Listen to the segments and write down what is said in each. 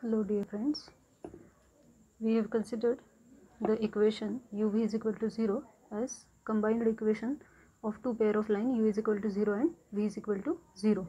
Hello dear friends, we have considered the equation uv is equal to 0 as combined equation of two pair of line u is equal to 0 and v is equal to 0.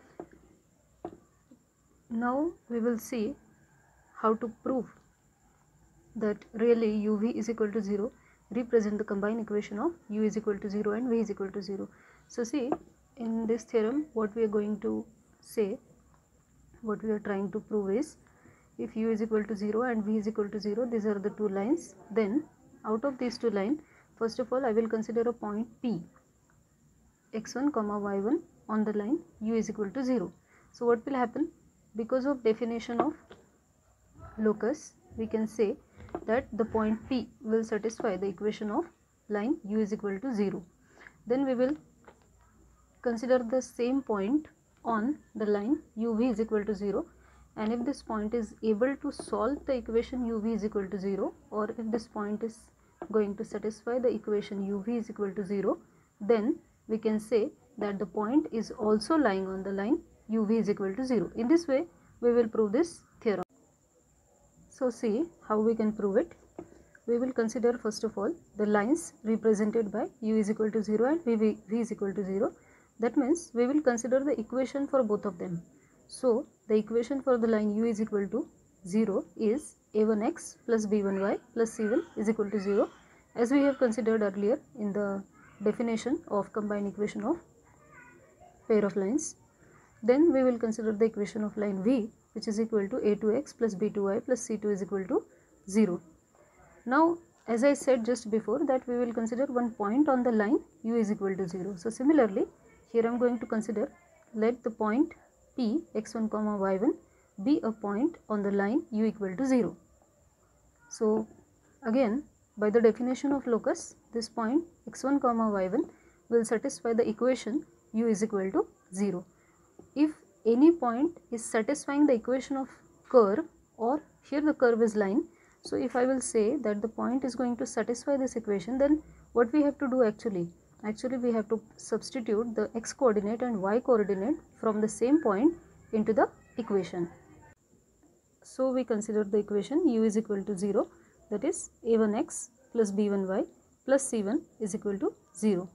Now we will see how to prove that really uv is equal to 0 represent the combined equation of u is equal to 0 and v is equal to 0. So see, in this theorem what we are going to say, what we are trying to prove is, if u is equal to 0 and v is equal to 0, these are the two lines, then out of these two lines, first of all I will consider a point P, x1 comma y1 on the line u is equal to 0. So what will happen? Because of definition of locus, we can say that the point P will satisfy the equation of line u is equal to 0. Then we will consider the same point on the line uv is equal to 0, and if this point is able to solve the equation uv is equal to 0, or if this point is going to satisfy the equation uv is equal to 0, then we can say that the point is also lying on the line uv is equal to 0. In this way we will prove this theorem. So see how we can prove it. We will consider first of all the lines represented by u is equal to 0 and v is equal to 0. That means we will consider the equation for both of them. So the equation for the line u is equal to 0 is a1x plus b1y plus c1 is equal to 0, as we have considered earlier in the definition of combined equation of pair of lines. Then we will consider the equation of line v, which is equal to a2x plus b2y plus c2 is equal to 0. Now as I said just before that we will consider one point on the line u is equal to 0. So similarly here I am going to consider, let the point P x1 comma y1 be a point on the line u equal to 0. So again, by the definition of locus, this point x1 comma y1 will satisfy the equation u is equal to 0. If any point is satisfying the equation of curve, or here the curve is line, so if I will say that the point is going to satisfy this equation, then what we have to do actually we have to substitute the x coordinate and y coordinate from the same point into the equation. So we consider the equation u is equal to 0, that is a1x plus b1y plus c1 is equal to 0.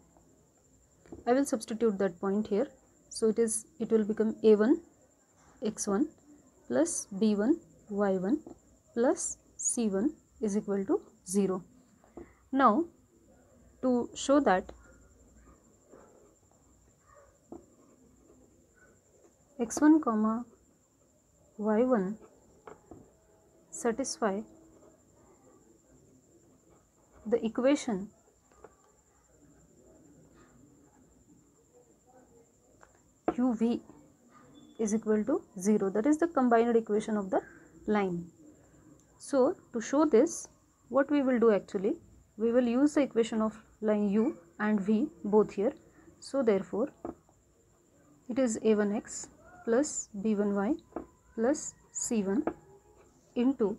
I will substitute that point here. So it will become a1 x1 plus b1 y1 plus c1 is equal to 0. Now to show that x1 comma y1 satisfy the equation uv is equal to 0, that is the combined equation of the line. So to show this, what we will do actually, we will use the equation of line u and v both here. So therefore it is a1x plus b1y plus c1 into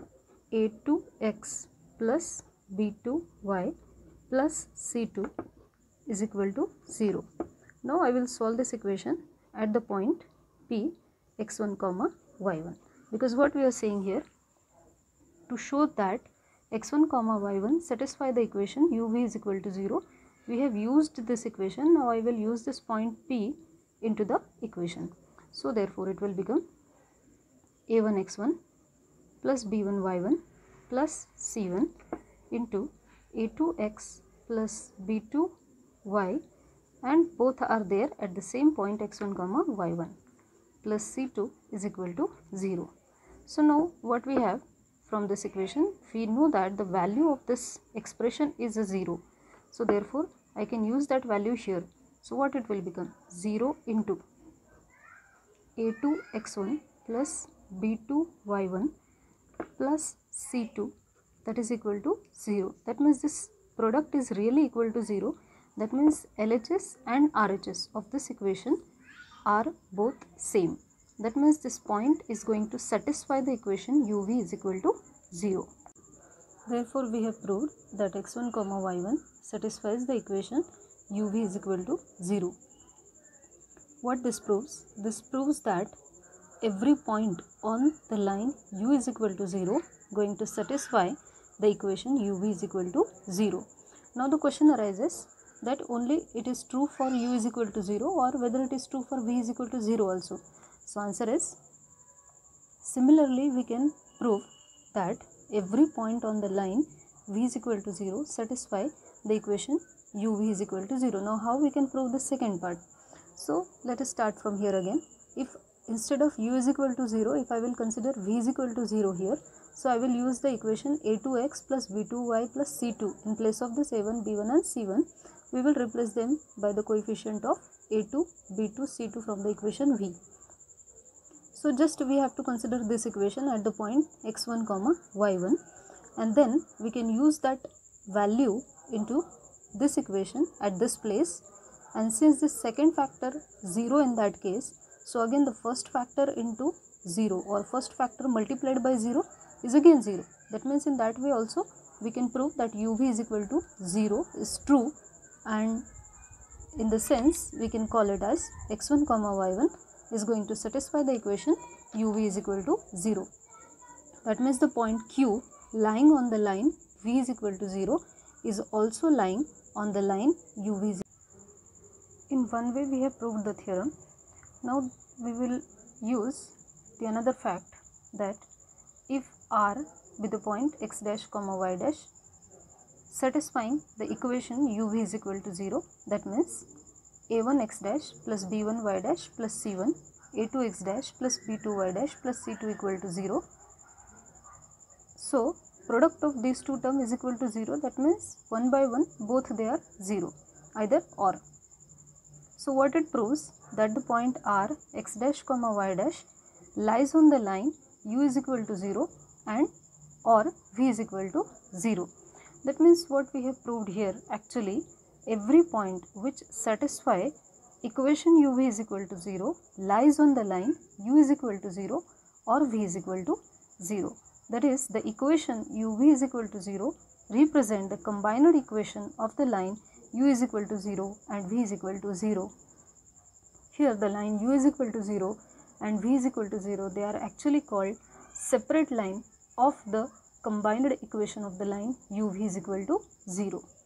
a2x plus b2y plus c2 is equal to 0. Now I will solve this equation at the point P x1 comma y1, because what we are saying here, to show that x1 comma y1 satisfy the equation uv is equal to 0, we have used this equation. Now I will use this point P into the equation. So therefore it will become a1 x1 plus b1 y1 plus c1 into a2x plus b2y, and both are there at the same point x1 comma y1 plus c2 is equal to 0. So now what we have from this equation, we know that the value of this expression is a 0. So therefore I can use that value here. So what it will become, 0 into a2 x1 plus b2 y1 plus c2, that is equal to 0. That means this product is really equal to 0. That means LHS and RHS of this equation are both same. That means this point is going to satisfy the equation uv is equal to 0. Therefore we have proved that x1 comma y1 satisfies the equation uv is equal to 0. What this proves? This proves that every point on the line u is equal to 0 going to satisfy the equation uv is equal to 0. Now the question arises that only it is true for u is equal to 0 or whether it is true for v is equal to 0 also. So answer is, similarly we can prove that every point on the line v is equal to 0 satisfy the equation uv is equal to 0. Now how we can prove the second part? So let us start from here again. If instead of u is equal to 0, if I will consider v is equal to 0 here, so I will use the equation a2x plus b2y plus c2. In place of this a1, b1 and c1, we will replace them by the coefficient of a2, b2, c2 from the equation v. So just we have to consider this equation at the point x1 comma y1, and then we can use that value into this equation at this place, and since this second factor 0 in that case, so again the first factor into 0 or first factor multiplied by 0 is again 0. That means in that way also we can prove that uv is equal to 0 is true, and in the sense we can call it as x1 comma y1 is going to satisfy the equation uv is equal to 0. That means the point q lying on the line v is equal to 0 is also lying on the line uv is. In one way we have proved the theorem. Now we will use the another fact that if R be the point x dash comma y dash satisfying the equation uv is equal to 0, that means a1 x dash plus b1 y dash plus c1, a2 x dash plus b2 y dash plus c2 equal to 0. So product of these two terms is equal to 0, that means one by one both they are 0, either or. So what it proves, that the point R x dash comma y dash lies on the line u is equal to 0 and or v is equal to 0. That means what we have proved here, actually every point which satisfy equation uv is equal to 0 lies on the line u is equal to 0 or v is equal to 0. That is, the equation uv is equal to 0 represent the combined equation of the line u is equal to 0 and v is equal to 0. Here the line u is equal to 0 and v is equal to 0, they are actually called separate line of the combined equation of the line uv is equal to 0.